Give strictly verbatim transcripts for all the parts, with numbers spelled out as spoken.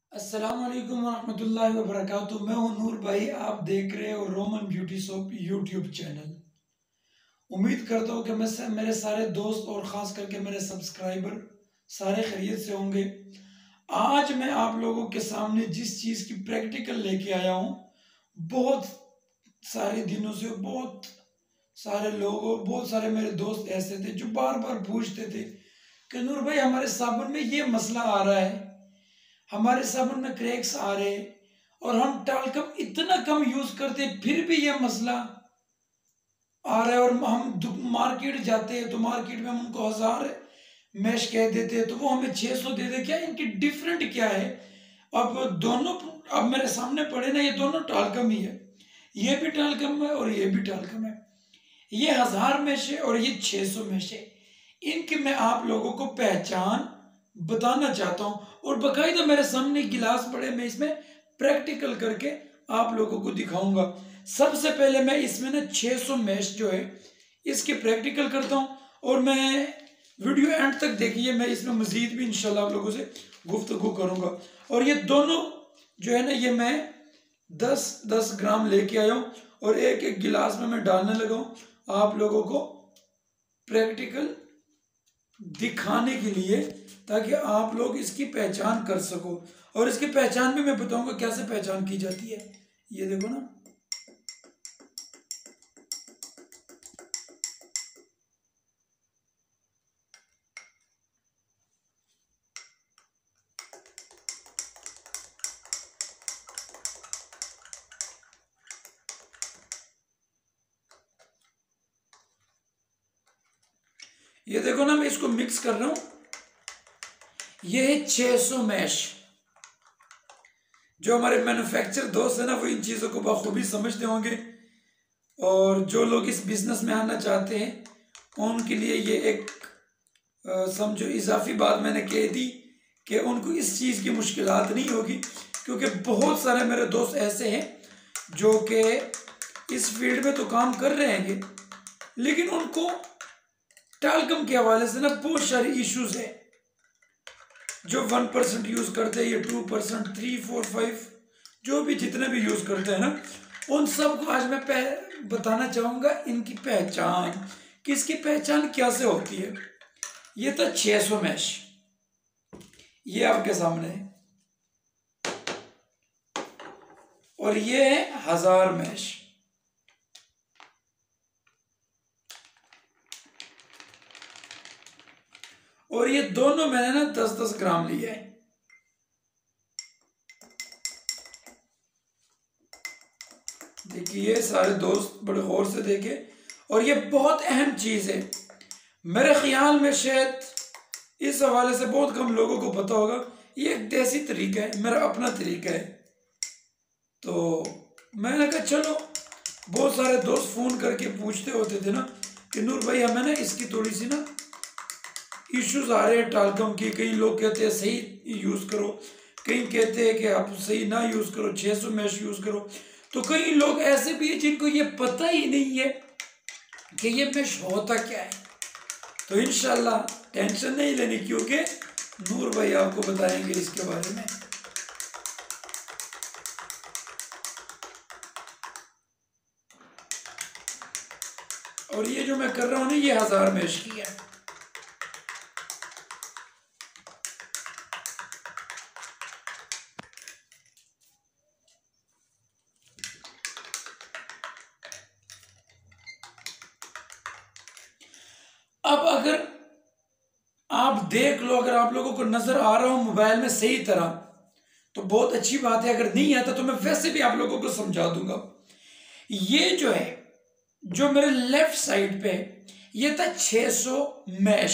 अस्सलाम वालेकुम वरहमतुल्लाहि वबरकातुहू। मैं हूं नूर भाई, आप देख रहे हो Roman beauty shop YouTube channel. उम्मीद करता हूं कि मैं से, मेरे सारे दोस्त और ख़ास करके मेरे सब्सक्राइबर सारे खैरियत से होंगे। आज मैं आप लोगों के सामने जिस चीज़ की प्रैक्टिकल लेके आया हूं, बहुत सारे दिनों से बहुत सारे लोग और बहुत सारे मेरे दोस्त ऐसे थे जो बार बार पूछते थे कि नूर भाई हमारे साबुन में ये मसला आ रहा है, हमारे साबुन में क्रैक्स आ रहे हैं और हम टाल्कम इतना कम यूज करते फिर भी ये मसला आ रहा है। और हम मार्केट जाते हैं तो मार्केट में हम उनको हजार मैश कह देते हैं तो वो हमें छह सौ दे दे। क्या इनकी डिफरेंट क्या है? अब दोनों अब मेरे सामने पड़े ना, ये दोनों टाल्कम ही है, ये भी टाल्कम है और ये भी टाल्कम है। ये हजार मैश है और ये छह सौ मैश है। इनकी मैं आप लोगों को पहचान बताना चाहता हूं और बकायदा मेरे सामने गिलास पड़े, मैं इसमें प्रैक्टिकल करके आप लोगों को दिखाऊंगा। सबसे पहले मैं इसमें ना छह सौ मैश जो है इसके प्रैक्टिकल करता हूं और मैं वीडियो एंड तक देखिए, मैं इसमें मजीद भी इंशाल्लाह आप लोगों से गुफ्तगू करूंगा। और ये दोनों जो है ना, ये मैं दस दस ग्राम लेके आया हूँ और एक एक गिलास में मैं डालने लगा हूँ आप लोगों को प्रैक्टिकल दिखाने के लिए, ताकि आप लोग इसकी पहचान कर सको। और इसकी पहचान भी मैं बताऊंगा कैसे पहचान की जाती है। ये देखो ना, ये देखो ना, मैं इसको मिक्स कर रहा हूं। ये है छह सौ मैश। जो हमारे मैन्युफैक्चर दोस्त है ना, वो इन चीजों को बखूबी समझते होंगे और जो लोग इस बिजनेस में आना चाहते हैं उनके लिए ये एक समझो इजाफी बात मैंने कह दी कि उनको इस चीज़ की मुश्किलात नहीं होगी, क्योंकि बहुत सारे मेरे दोस्त ऐसे हैं जो कि इस फील्ड में तो काम कर रहे हैं लेकिन उनको टाल्कम के हवाले से ना बहुत सारे इश्यूज है। जो वन परसेंट यूज़ करते हैं, ये two percent three four five जो भी जितने भी यूज़ करते हैं ना, उन सबको आज मैं बताना चाहूँगा इनकी पहचान, किसकी पहचान कैसे होती है। ये था छह सौ मैश, ये आपके सामने है, और ये है हजार मैश। और ये दोनों मैंने ना दस दस ग्राम लिए है। देखिए सारे दोस्त बड़े गौर से देखे, और ये बहुत अहम चीज है। मेरे ख्याल में शायद इस हवाले से बहुत कम लोगों को पता होगा। ये एक देसी तरीका है, मेरा अपना तरीका है। तो मैंने कहा चलो, बहुत सारे दोस्त फोन करके पूछते होते थे ना कि नूर भाई हमें ना इसकी थोड़ी सी ना इश्यूज आ रहे हैं टाल्कम की। कई लोग कहते हैं सही यूज करो, कई कहते हैं कि आप सही ना यूज करो, छह सौ मैश यूज करो। तो कई लोग ऐसे भी है जिनको ये पता ही नहीं है कि ये मैश होता क्या है। तो इंशाल्लाह टेंशन नहीं लेनी, क्योंकि नूर भाई आपको बताएंगे इसके बारे में। और ये जो मैं कर रहा हूं ना, ये हजार मैश की है। अब अगर आप देख लो, अगर आप लोगों को नजर आ रहा हो मोबाइल में सही तरह, तो बहुत अच्छी बात है। अगर नहीं आता तो मैं वैसे भी आप लोगों को समझा दूंगा। ये जो है, जो मेरे लेफ्ट साइड पे ये था छह सौ मैश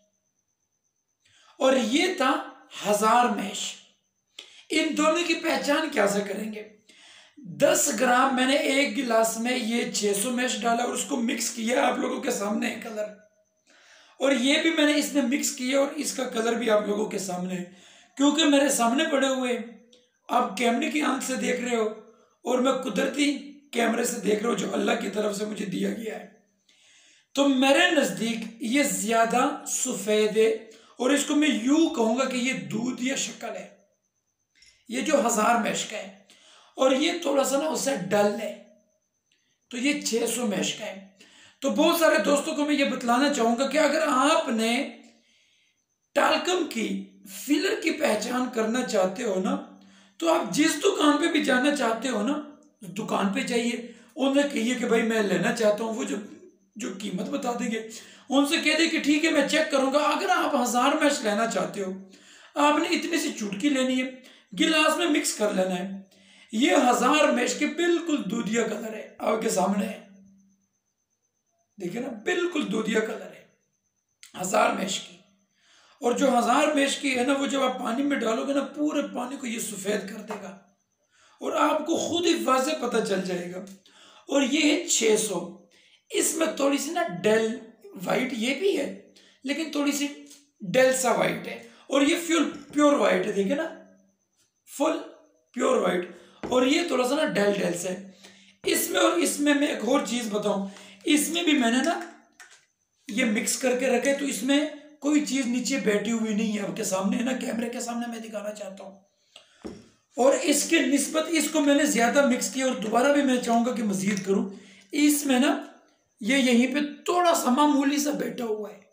और ये था हजार मैश। इन दोनों की पहचान कैसे करेंगे? दस ग्राम मैंने एक गिलास में ये छह सौ मैश डाला और उसको मिक्स किया, आप लोगों के सामने है कलर। और ये भी मैंने इसमें मिक्स किया और इसका कलर भी आप लोगों के सामने है, क्योंकि मेरे सामने पड़े हुए आप कैमरे की आंख से देख रहे हो और मैं कुदरती कैमरे से देख रहा हूं जो अल्लाह की तरफ से मुझे दिया गया है। तो मेरे नजदीक ये ज्यादा सफेद है और इसको मैं यूं कहूंगा कि ये दूध या शक्कर है। ये जो हजार मैश का है, और ये थोड़ा सा ना उससे डल है, तो ये छह सौ मैश का है। तो बहुत सारे दोस्तों को मैं ये बतलाना चाहूंगा कि अगर आपने टाल्कम की फिलर की पहचान करना चाहते हो ना, तो आप जिस दुकान पे भी जाना चाहते हो ना, दुकान पे जाइए, उन्हें कहिए कि भाई मैं लेना चाहता हूँ, वो जो जो कीमत बता देंगे, उनसे कह दे कि ठीक है मैं चेक करूंगा। अगर आप हजार मैश लेना चाहते हो, आपने इतनी सी चुटकी लेनी है, गिलास में मिक्स कर लेना है। ये हजार मैश के बिल्कुल दूधिया कलर है, आपके सामने है, देखिए ना, बिल्कुल दूधिया कलर है हजार मैश की। और जो हजार मैश की है ना, वो जब आप पानी में डालोगे ना, पूरे पानी को ये सफेद कर देगा और आपको खुद ही वाज़े पता चल जाएगा। और ये है छह सौ, इसमें थोड़ी सी ना डेल वाइट ये भी है, लेकिन थोड़ी सी डेल सा वाइट है, और ये फ्यूल प्योर वाइट है, देखिए ना, फुल प्योर वाइट, और ये थोड़ा सा ना डेल डेल से इसमें। और इसमें मैं एक और चीज बताऊं, इसमें भी मैंने ना ये मिक्स करके रखे, तो इसमें कोई चीज नीचे बैठी हुई नहीं है, आपके सामने है ना, कैमरे के सामने मैं दिखाना चाहता हूं। और इसके निस्बत इसको मैंने ज्यादा मिक्स किया, और दोबारा भी मैं चाहूंगा कि मजीद करूं। इसमें ना ये यहीं पे थोड़ा सा मामूली सा बैठा हुआ है।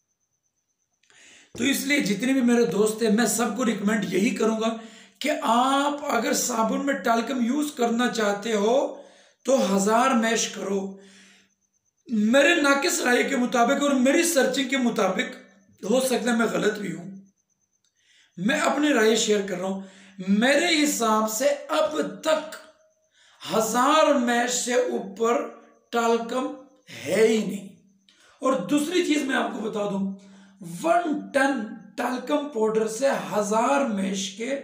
तो इसलिए जितने भी मेरे दोस्त हैं, मैं सबको रिकमेंड यही करूंगा कि आप अगर साबुन में टाल्कम यूज करना चाहते हो तो हजार मैश करो। मेरे नाकिस राय के मुताबिक और मेरी सर्चिंग के मुताबिक, हो सकता है मैं गलत भी हूं, मैं अपनी राय शेयर कर रहा हूं, मेरे हिसाब से अब तक हजार मैश से ऊपर टाल्कम है ही नहीं। और दूसरी चीज मैं आपको बता दूं, वन टन टाल्कम पाउडर से हजार मैश के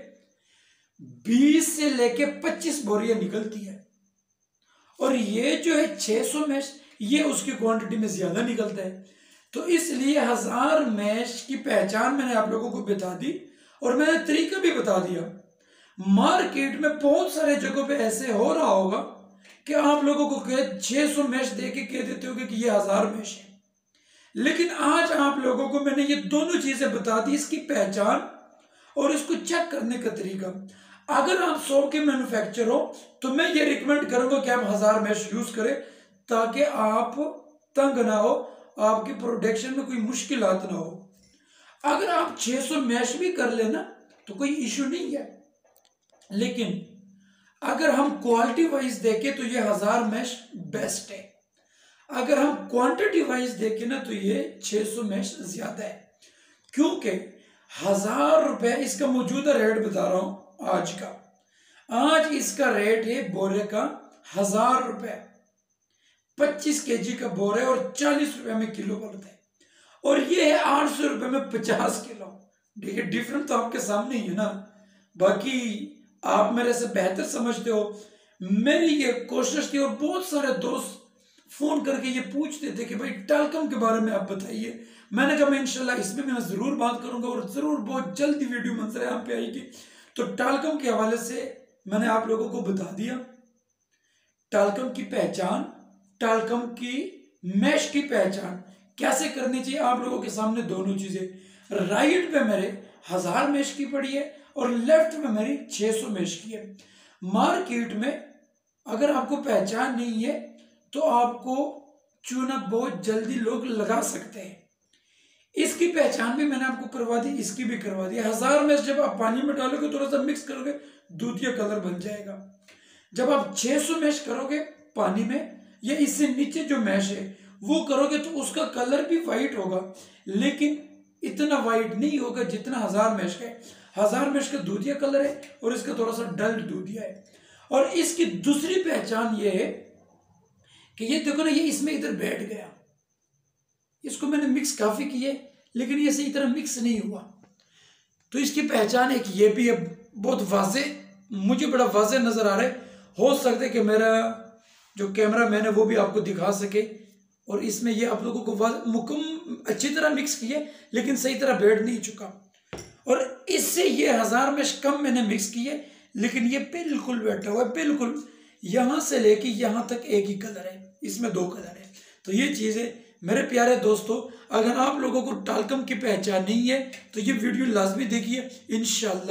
बीस से लेके पच्चीस बोरियां निकलती है, और ये जो है छह सौ मैश, ये उसकी क्वांटिटी में ज्यादा निकलता है। तो इसलिए हजार मैश की पहचान मैंने आप लोगों को बता दी, और मैंने तरीका भी बता दिया। मार्केट में बहुत सारे जगहों पे ऐसे हो रहा होगा कि आप लोगों को कह छह सौ मैश दे के कह देते होगे कि ये हजार मैश है, लेकिन आज आप लोगों को मैंने ये दोनों चीजें बता दी, इसकी पहचान और इसको चेक करने का तरीका। अगर आप सौ के मैन्युफैक्चर हो तो मैं ये रिकमेंड करूंगा कि आप हजार मैश यूज करें, ताकि आप तंग ना हो, आपकी प्रोडक्शन में कोई मुश्किलात ना हो। अगर आप छह सौ मैश भी कर लेना तो कोई इशू नहीं है, लेकिन अगर हम क्वालिटी वाइज देखें तो ये हजार मैश बेस्ट है। अगर हम क्वांटिटी वाइज देखें ना तो ये छह सौ मैश ज्यादा है, क्योंकि हजार रुपए इसका मौजूदा रेट बता रहा हूं आज का। आज इसका रेट है बोरे का हजार रुपए, पच्चीस केजी का बोरा है और चालीस रुपए में किलो पड़ता है, और ये है आठ सौ रुपए में पचास किलो। देखिए डिफरेंस तो आपके सामने ही है ना। बाकी आप मेरे से बेहतर समझते हो, मेरी ये कोशिश थी, और बहुत सारे दोस्त फोन करके ये पूछते थे कि भाई टाल्कम के बारे में आप बताइए। मैंने कहा मैं इंशाल्लाह इसमें मैं जरूर बात करूंगा, और जरूर बहुत जल्दी वीडियो मंजर यहाँ पे आएगी। तो टाल्कम के हवाले से मैंने आप लोगों को बता दिया, टाल्कम की पहचान, टाल्कम की मैश की पहचान कैसे करनी चाहिए, आप लोगों के सामने दोनों चीजें। राइट पे मेरे हजार मैश की पड़ी है और लेफ्ट में मेरी छह सौ मैश की है। मार्केट में अगर आपको पहचान नहीं है तो आपको चूना बहुत जल्दी लोग लगा सकते हैं। इसकी पहचान भी मैंने आपको करवा दी, इसकी भी करवा दी। हजार मैश जब आप पानी में डालोगे, थोड़ा सा मिक्स करोगे, दूधिया कलर बन जाएगा। जब आप छह सौ मैश करोगे पानी में, या इससे नीचे जो मैश है वो करोगे, तो उसका कलर भी वाइट होगा, लेकिन इतना वाइट नहीं होगा जितना हजार मैश का है। हजार मैश का दूधिया कलर है और इसका थोड़ा सा डल दूधिया है। और इसकी दूसरी पहचान ये है कि ये देखो ना, ये इसमें इधर बैठ गया, इसको मैंने मिक्स काफी किए लेकिन ये सही तरह मिक्स नहीं हुआ। तो इसकी पहचान एक ये भी है, बहुत वाजे, मुझे बड़ा वाजे नजर आ रहा है। हो सकता है कि मेरा जो कैमरा मैन है वो भी आपको दिखा सके, और इसमें ये आप लोगों को मुकम अच्छी तरह मिक्स किए लेकिन सही तरह बैठ नहीं चुका। और इससे ये हजार मैश कम मैंने मिक्स किए, लेकिन ये बिल्कुल बैठा हुआ है, बिल्कुल यहां से लेके यहां तक एक ही कलर है, इसमें दो कलर है। तो ये चीजें मेरे प्यारे दोस्तों, अगर आप लोगों को टाल्कम की पहचान नहीं है तो ये वीडियो लाजमी देखिए, इंशाल्लाह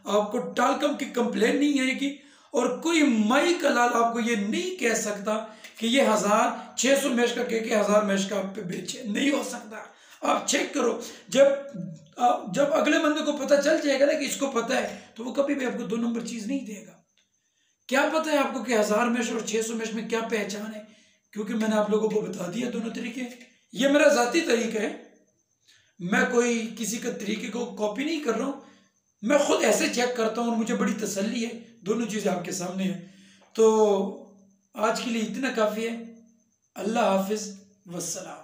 आपको टालकम की कंप्लेन नहीं आएगी, और कोई माई का लाल आपको ये नहीं कह सकता कि ये हजार छह सौ मैच का कह के हजार मैच का आप पे बेचे, नहीं हो सकता। आप चेक करो, जब जब अगले बंदे को पता चल जाएगा ना कि इसको पता है, तो वो कभी भी आपको दो नंबर चीज नहीं देगा। क्या पता है आपको कि हजार मैच और छह सौ मैच में क्या पहचान है, क्योंकि मैंने आप लोगों को बता दिया दोनों तरीके। ये मेरा जाती तरीका है, मैं कोई किसी का तरीके को कॉपी नहीं कर रहा हूं, मैं खुद ऐसे चेक करता हूं और मुझे बड़ी तसल्ली है, दोनों चीजें आपके सामने है। तो आज के लिए इतना काफी है। अल्लाह हाफिज, वस्सलाम।